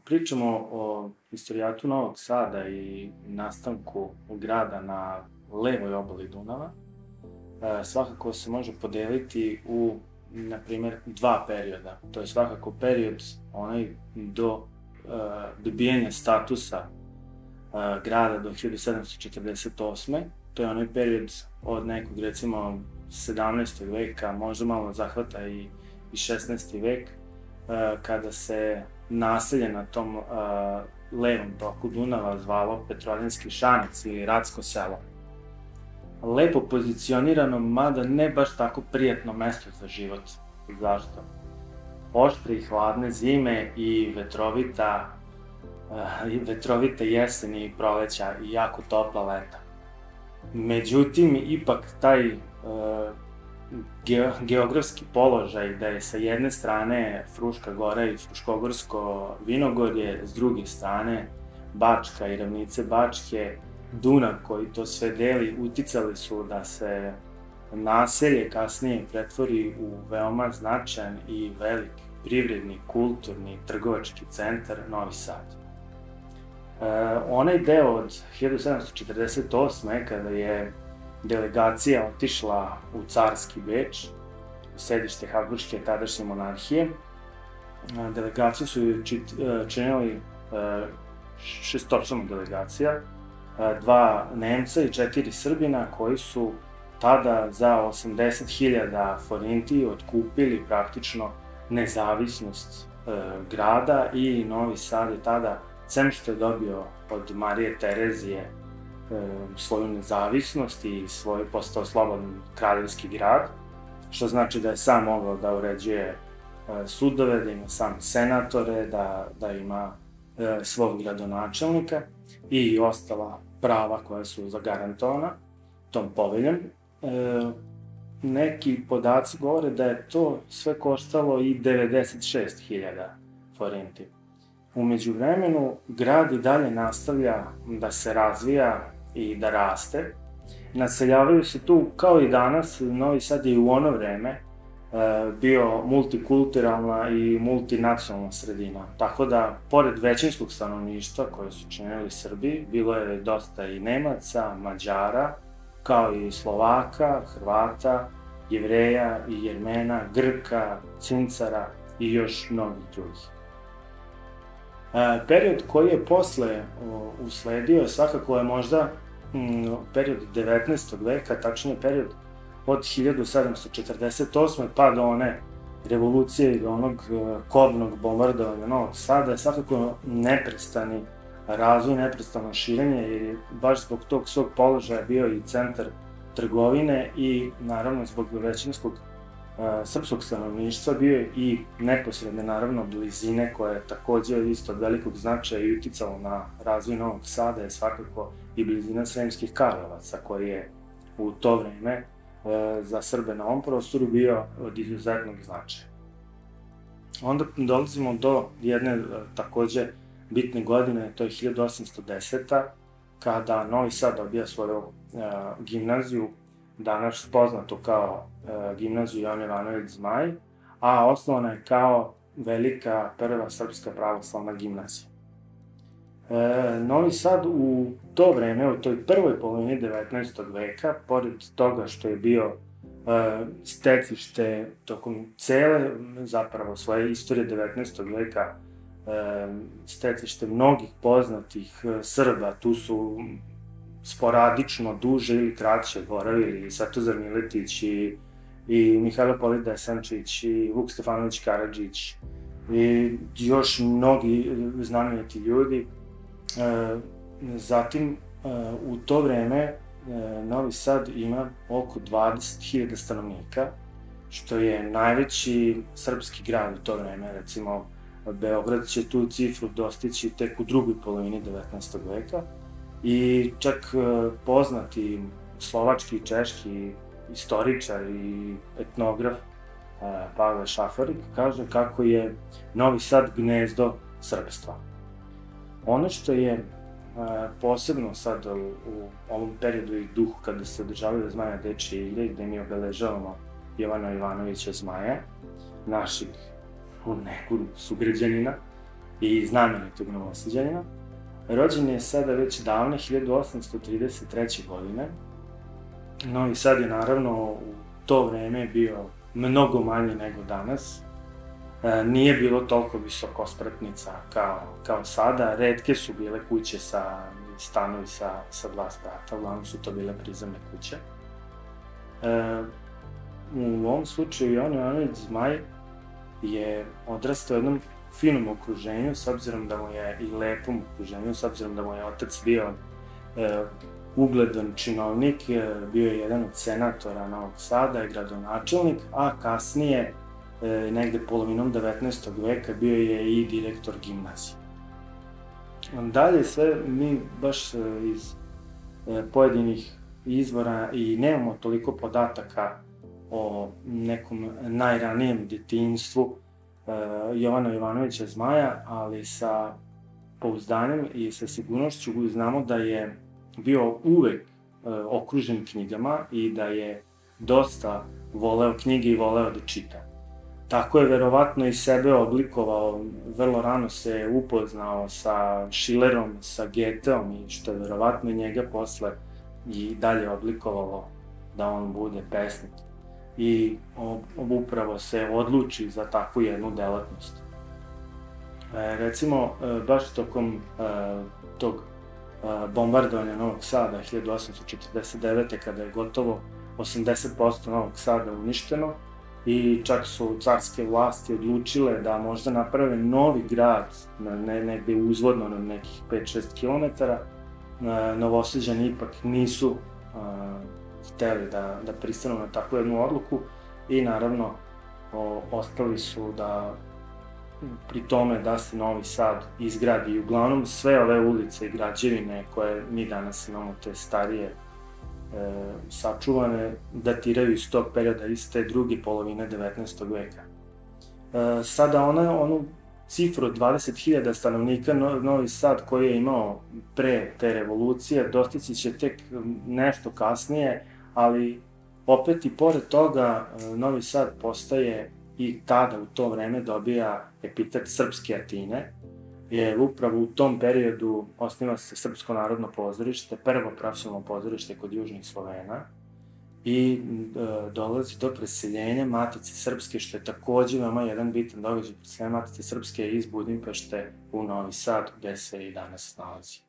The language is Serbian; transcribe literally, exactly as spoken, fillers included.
pričamo o istorijatu Novog Sada i nastanku grada na levoj obali Dunava, svakako se može podeliti u, na primer, dva perioda. To je svakako period onaj do dobijanja statusa grada do hiljadu sedamsto četrdeset osme. To je onaj period od nekog, recimo, sedamnaestog veka, možda malo zahvata i, i šesnaesti vek, kada se naselje na tom levom toku Dunava zvalo Petrovaradinski Šanec ili Ratsko selo. Lepo pozicionirano, mada ne baš tako prijatno mesto za život. Zašto? Oštre i hladne zime i vetrovita, i vetrovite jeseni i proleća i jako topla leta. Međutim, ipak taj ge, geografski položaj da je sa jedne strane Fruška gora i Fruškogorsko vinogorje, s druge strane Bačka i ravnice Bačke, Dunav koji to sve deli, uticali su da se naselje kasnije pretvori u veoma značajan i velik privredni, kulturni, trgovački centar Novi Sad. E, onaj deo od hiljadu sedamsto četrdeset osme kada je delegacija otišla u carski Beč, u sedište Habsburške tadašnje monarhije, delegaciju su činili šestočlana delegacija, dva Nemca i četiri Srbina koji su tada za osamdeset hiljada forinti otkupili praktično nezavisnost grada i Novi Sad je tada, sem što je dobio od Marije Terezije svoju nezavisnost i svoj postao slobodan kraljevski grad, što znači da je sam mogao da uređuje sudove, da ima sam senatore, da, da ima svog gradonačelnika i ostala prava koja su zagarantovana tom poveljom. Neki podaci govore da je to sve koštalo i devedeset šest hiljada forinti. U međuvremenu, grad i dalje nastavlja da se razvija i da raste. Naseljavaju se tu, kao i danas, Novi Sad je u ono vreme bio multikulturalna i multinacionalna sredina. Tako da, pored većinskog stanovništva koje su činili Srbi, bilo je dosta i Nemaca, Mađara, kao i Slovaka, Hrvata, Jevreja i Jermena, Grka, Cincara i još mnogih drugih. Period koji je posle usledio svakako je možda period devetnaestog veka, tačnije period od hiljadu sedamsto četrdeset osme pa do one revolucije i do onog kobnog bombardovanja Novog Sada je svakako neprestani razvoj, neprestano širenje, jer je baš zbog tog svog položaja bio i centar trgovine i naravno zbog većinskog srpskog stanovništva bio je i neposredne naravno blizine koja je takođe isto od velikog značaja i uticalo na razvoj Novog Sada je svakako i blizina Sremskih Karlovaca koji je u to vreme za Srbe na ovom prostoru bio od izuzetnog značaja. Onda dolazimo do jedne takođe bitne godine, to je hiljadu osamsto deseta. kada Novi Sad dobija svoju gimnaziju, danas poznato kao gimnaziju Jovan Jovanović Zmaj, a osnovana je kao velika prva srpska pravoslavna gimnazija. Novi Sad u to vreme, u toj prvoj polovini devetnaestog veka, pored toga što je bio stecište tokom cele, zapravo svoje istorije devetnaestog veka, stecište mnogih poznatih Srba, tu su sporadično, duže ili kraće boravili i Svetozar Miletić i, i Mihajlo Polid Desančić i Vuk Stefanović Karadžić i još mnogi znameniti ljudi. Zatim, u to vreme Novi Sad ima oko dvadeset hiljada stanovnika, što je najveći srpski grad u to vreme. Recimo, Beograd će tu cifru dostići tek u drugoj polovini devetnaestog veka i čak poznati slovački i češki istoričar i etnograf Pavle Šafarik kaže kako je Novi Sad gnezdo srpstva. Ono što je posebno sad u ovom periodu i duhu kada se održavaju Zmaja dečije igre, gde mi obeležavamo Jovana Jovanovića Zmaja, našeg u neku sugrađanina, i znamenitog Novosađanina. Rođen je sada već davne hiljadu osamsto trideset treće. godine. Novi Sad je naravno u to vreme bio mnogo manji nego danas. E, nije bilo toliko visokospratnica kao, kao sada. Retke su bile kuće sa stanovi sa, sa dva sprata, uglavnom su to bile prizemne kuće. E, u ovom slučaju Jovan Jovanović Zmaj je odrastao u jednom finom okruženju, s obzirom da mu je i lepom okruženju, s obzirom da mu je otac bio e, ugledan činovnik, e, bio je jedan od senatora Novog Sada i gradonačelnik, a kasnije, e, negde polovinom devetnaestog veka, bio je i direktor gimnazije. Dalje sve mi baš e, iz e, pojedinih izvora i nemamo toliko podataka o nekom najranijem detinjstvu Jovana Jovanovića Zmaja, ali sa pouzdanjem i sa sigurnošću znamo da je bio uvek okružen knjigama i da je dosta voleo knjige i voleo da čita. Tako je verovatno i sebe oblikovao, vrlo rano se upoznao sa Schillerom, sa Goetheom i što je verovatno njega posle i dalje oblikovalo da on bude pesnik. I upravo se odluči za takvu jednu delatnost. E, recimo, e, baš tokom e, tog e, bombardovanja Novog Sada hiljadu osamsto četrdeset devete. kada je gotovo osamdeset posto Novog Sada uništeno i čak su carske vlasti odlučile da možda naprave novi grad, ne, negde uzvodno na nekih pet do šest kilometara, e, Novosađani ipak nisu e, hteli da, da pristanu na takvu jednu odluku i naravno o, ostali su da pri tome da se Novi Sad izgradi. I uglavnom sve ove ulice i građevine koje mi danas imamo, te starije e, sačuvane, datiraju iz tog perioda, iz te druge polovine devetnaestog veka. E, sada ona, onu cifru dvadeset hiljada stanovnika Novi Sad koji je imao pre te revolucije dostići će tek nešto kasnije, ali opet i pored toga Novi Sad postaje i tada u to vreme dobija epitet Srpske Atine, jer upravo u tom periodu osniva se Srpsko narodno pozorište, prvo profesionalno pozorište kod Južnih Slovena, i e, dolazi do preseljenja Matice Srpske, što je takođe veoma jedan bitan događaj. Preseljenja Matice Srpske iz Budimpešte u Novi Sad, gde se i danas nalazi.